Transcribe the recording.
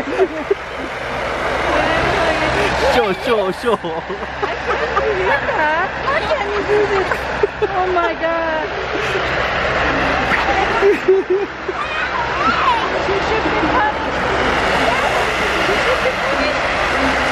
Show. I can't believe that. How can you do this? Oh my god. She should be punished. She should be punished.